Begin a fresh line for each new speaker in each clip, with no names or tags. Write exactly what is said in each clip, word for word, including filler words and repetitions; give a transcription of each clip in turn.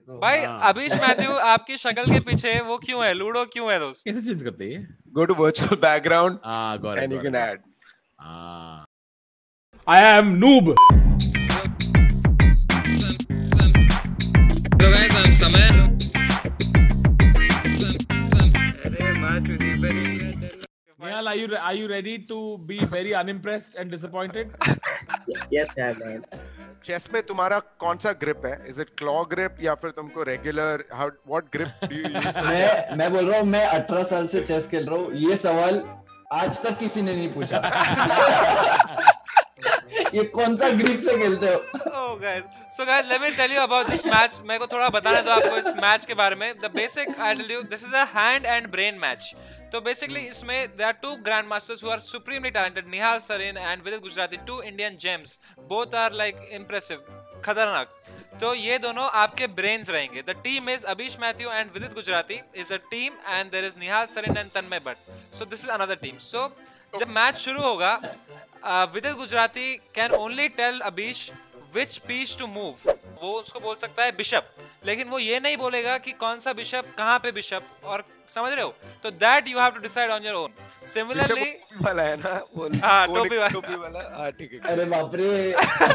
भाई अभीश मैथ्यू आपकी शक्ल के पीछे वो क्यों है? लूडो क्यों है दोस्त?
कैसे चेंज करते हैं?
Go to virtual background
Ah, got it,
and you
got
can
it.
add.
Ah. I am noob.
So guys, I'm Samir.
Nihal, are you are you ready to be very unimpressed and disappointed?
Yes, yeah, man.
Chess में तुम्हारा कौन सा grip है? Is it claw grip या फिर तुमको regular? How what grip do you use?
मैं मैं बोल रहा हूँ, मैं अठारह साल से चेस खेल रहा हूँ, ये सवाल आज तक किसी ने नहीं पूछा। ये कौन सा ग्रिप से खेलते हो?
Oh guys, so guys, let me tell you about this match. मेरे को थोड़ा बताने दो आपको इस मैच के बारे में. The basic, I tell you, this is a hand and brain match. तो basically इसमें there are two grandmasters who are supremely talented, Nihal Sarin and Vidit Gujrati, two Indian gems. Both are like impressive, खतरनाक. तो ये दोनों आपके brains रहेंगे. The team is Abhish Mathew and Vidit Gujrati is a team, and there is Nihal Sarin and Tanmay Bhatt. So this is another team. So जब match शुरू होगा, Vidit Gujrati can only tell Abhish which piece to move. वो उसको बोल सकता है bishop, लेकिन वो ये नहीं बोलेगा कि कौन सा बिशप कहाँ पे बिशप, और समझ रहे हो? तो that you have to decide on your own. Similarly
वाला है ना वो,
हाँ टोपी वाला
टोपी वाला हाँ ठीक है.
अरे बाप रे.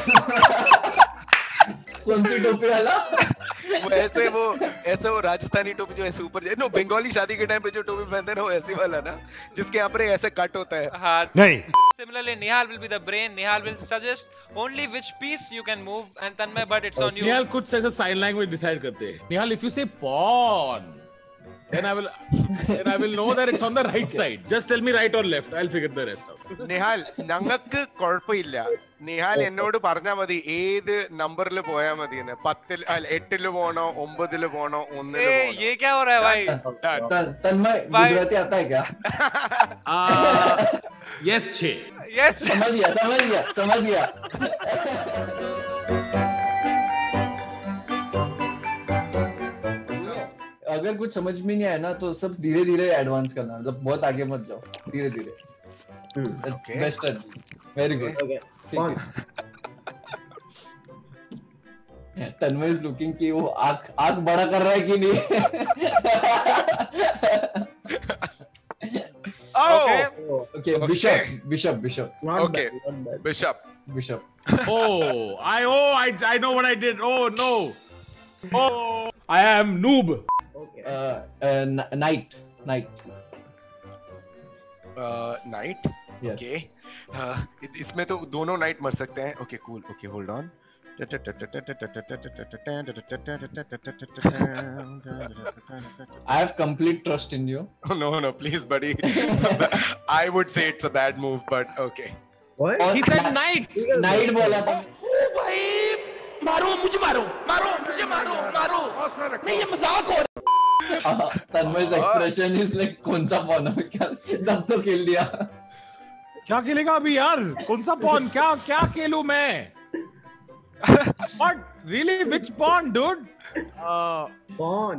कौन सी टोपी वाला?
वो ऐसे वो ऐसे वो राजस्थानी टोपी जो ऐसे ऊपर नो बंगाली शादी के टाइम पे जो टोपी पहनते हैं ना, वो ऐसी वाला ना जिसके यहाँ पर ऐसे कट होता है.
हाँ
नहीं.
Similarly, Nihal will be the brain. Nihal will suggest only which piece you can move, and Tanmay, but it's on you.
Nihal कुछ ऐसा sign language decide करते हैं. Nihal, if you say pawn, then I will then I will know that it's on the right side. Just tell me right or left. I'll figure the rest out.
Nihal ഞങ്ങൾക്ക് കുഴപ്പമില്ല. നിഹാൽ എന്നോട് പറഞ്ഞാ മതി ഏത് നമ്പറിൽ പോയാ മതി. പത്തിൽ എട്ടില് പോണോ ഒമ്പതില് പോണോ ഒന്നില്
ए,
പോണോ?
ये क्या हो रहा है भाई?
तन्मय गुजराती आता है क्या?
Uh, yes, छे.
Yes.
समझ गया समझ गया समझ गया. अगर कुछ समझ में नहीं आया ना तो सब धीरे धीरे एडवांस करना, मतलब बहुत आगे मत जाओ, धीरे धीरे. बेस्ट है. Very good. ठीक है. तन्मय इज लुकिंग कि वो आंख आंख बड़ा कर रहा है कि नहीं.
Okay.
Okay, bishop, bishop, bishop.
Okay, bishop.
Bishop.
Oh, I oh I I know what I did. Oh no. Oh, I am noob.
Uh, uh, knight, knight.
Knight. Okay. इसमें तो दोनों नाइट मर सकते हैं. Okay cool. Okay hold on.
I have complete trust in you.
Oh, no no please buddy. I would say it's a bad move but okay.
What?
He said knight.
Knight बोला था.
ओ भाई मारो मुझे मारो मारो मुझे मारो मारो नहीं ये मजाक हो रहा.
तन्मय's expression is like कौन सा pawn है क्या? सब तो खेल लिया.
क्या खेलेगा अभी यार? कौन सा pawn? क्या क्या खेलूं मैं? What? Really? Which pawn, dude? Uh,
Pawn.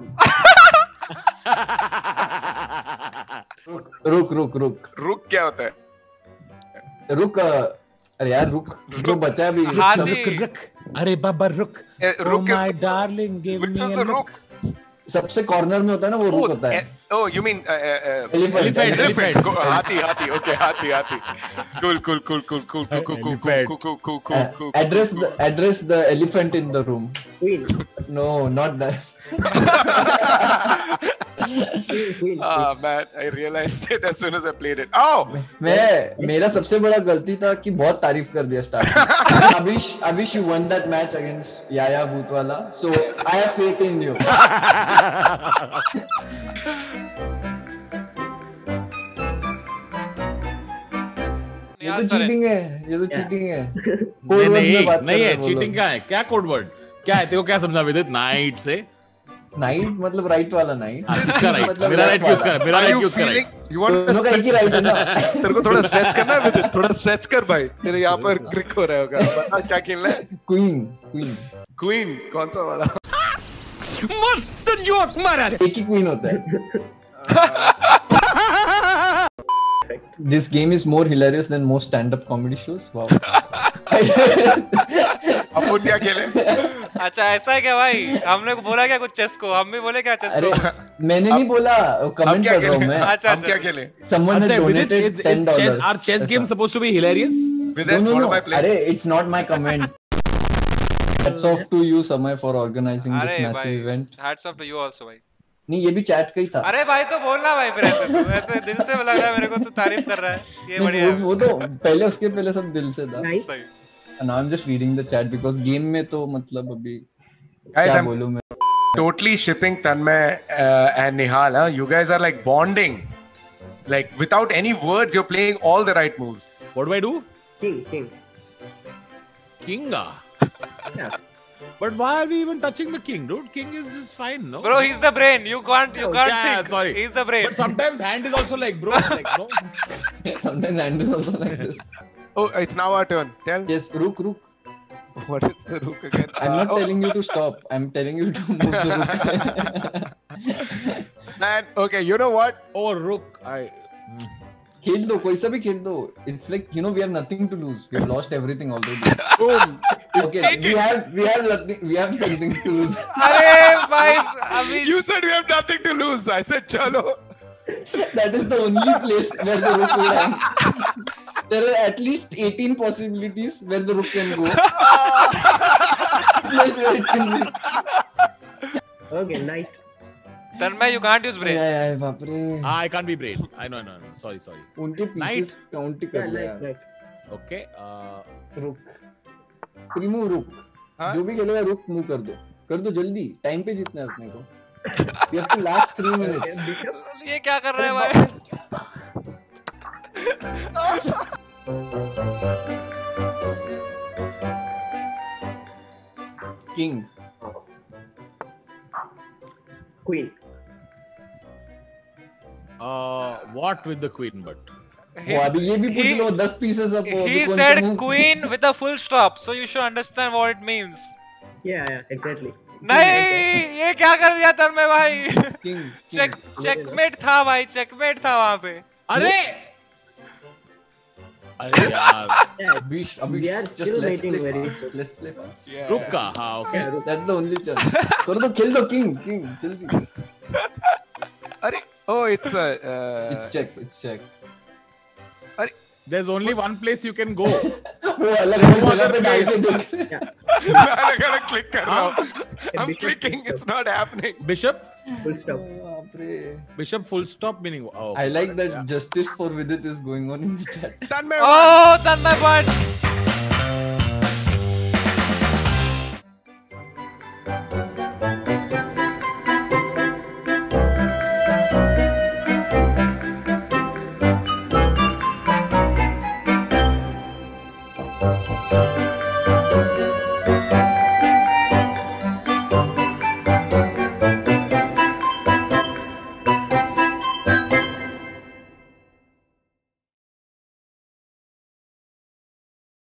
रुक रुक रुक
रुक क्या होता है?
रुक. अरे यार रुक. जो बचा है अभी.
हाथी.
रुक. अरे बाबा रुक.
रुक
my darling, give
Which
me
is
a
the
look.
रुक?
सबसे कॉर्नर में होता है ना वो रुक होता है.
Oh, you mean
Elephant.
elephant?
Elephant.
हाथी हाथी. Okay, हाथी हाथी. Cool cool cool cool cool cool cool cool cool cool cool cool cool.
Address the address the elephant in the room.
Queen.
No, not that.
Ah man, I realized it as soon as I played it. Oh,
मैं मेरा सबसे बड़ा गलती था कि बहुत तारीफ कर दिया start. Abhish Abhish you won that match against Yaya Bhutwala, so I have faith in you. ये तो चीटिंग है. ये तो चीटिंग है.
नहीं नहीं नहीं है. चीटिंग क्या है? क्या कोड वर्ड क्या है? तेरे को क्या समझा विदित? नाइट से
नाइट मतलब राइट वाला नाइट.
किसका राइट? मेरा राइट क्यों कर? मेरा राइट क्यों कर?
you want to
दोनों का एक ही राइट है ना.
तेरे को थोड़ा स्ट्रेच करना है विदित. थोड़ा स्ट्रेच कर भाई. तेरे यहाँ पर क्रिक हो रहा होगा. बता क्या खेलना है?
क्वीन क्वीन
क्वीन कौन सा वाला?
मस्त जोक मारा रे.
एक ही क्वीन होता है. This game is more hilarious than most stand-up comedy shows. Wow.
अपन क्या खेले?
अच्छा ऐसा है क्या भाई? हमने को बोला क्या कुछ चेस को? हम भी बोले क्या चेस
अरे
को?
मैंने नहीं बोला,
हम
कमेंट
क्या
कर रहा हूँ
खेले?
मैं.
अच्छा
हम क्या
अच्छा.
खेले?
Someone has
Achha, with it,
donated
is,
ten
is chess,
dollars.
our chess game supposed to be hilarious?
With
No,
that,
no,
what
no.
am I playing?
Arey, it's not my comment. Hats off to you, Samay, for organizing this
अरे
massive
भाई,
event.
hats off to you also भाई.
नहीं, ये भी chat का ही था.
अरे भाई तो बोलना भाई फिर ऐसे तू ऐसे दिल से लग रहा है मेरे को तू तारीफ कर रहा है. ये
नहीं,
बढ़िया
वो,
है.
वो तो पहले उसके पहले सब दिल से था.
Nice.
सही.
And now I'm just reading the chat because game में तो मतलब अभी
Guys,
क्या
I'm
बोलूं मैं.
totally shipping Tanmay uh, and Nihal. Huh? You guys are like bonding. Like without any words, you're playing all the right moves.
What do I do?
King, king.
Kinga.
Yeah.
But why are we even touching the king, dude? King is just fine, no?
Bro, he's the brain. You can't you can't
Yeah,
think.
sorry.
He's the brain.
But sometimes hand is also like, bro, like, no?
Sometimes hand is also like this.
Oh, it's now our turn. Tell.
Yes, rook, rook.
What is the rook again?
I'm not
Uh, oh,
telling you to stop. I'm telling you to move the rook.
man, okay, you know what?
Oh, rook. I.
खेल दो, कोई सा भी खेल दो. It's like, you know, we have nothing to lose. We have lost everything already.
Boom.
Okay, we have we have nothing, we have something to lose.
अरे भाई अभी
You said we have nothing to lose. I said chalo.
That is the only place where the rook will hang. There are at least eighteen possibilities where the rook can go. Place where it can be.
Okay, nice.
Tanmay, you can't use brain.
Yeah, yeah, बाप रे.
Ah, I can't be brave. I know, no, no. Sorry, sorry.
उनके pieces count ही
Yeah,
कर लिया.
nice, nice.
Okay. Uh,
रुक. Remove रुक.
हाँ?
जो भी खेलेगा रुक मूव कर दो. कर दो जल्दी. टाइम पे जीतना है अपने को. We have to last three minutes.
Bishop.
ये क्या कर रहे हैं भाई?
King.
Queen.
uh, what with the queen, but?
वो अभी ये भी पूछ
he-
लो दस pieces अब वो
He
अभी कौन
said
सा move-
queen with a full stop, so you should understand what it means.
Yeah, yeah, exactly.
नहीं, ये क्या कर दिया तन्मय भाई?
King.
चेक चेकमेट था भाई, चेकमेट था वहाँ पे.
अरे! अरे यार.
Yeah,
अभी अभी
We are
just
still
let's
waiting
play
very
fast. Let's play fast.
रुक का. हाँ, okay.
yeah,
That's the only chance. कर दो खेल दो king king जल्दी.
Arey, oh, it's a. Uh,
It's check it's check.
There's only one place you can go.
वो अलग अलग जगह पे डाल के देख रहे हैं.
मैं अलग-अलग click कर रहा हूँ. I'm
Bishop,
clicking. It's not happening.
Bishop?
full stop.
बाप रे.
Bishop full stop meaning. Oh,
I like that
yeah.
justice for Vidit is going on in the chat.
Tanmay.
Oh, Tanmay point.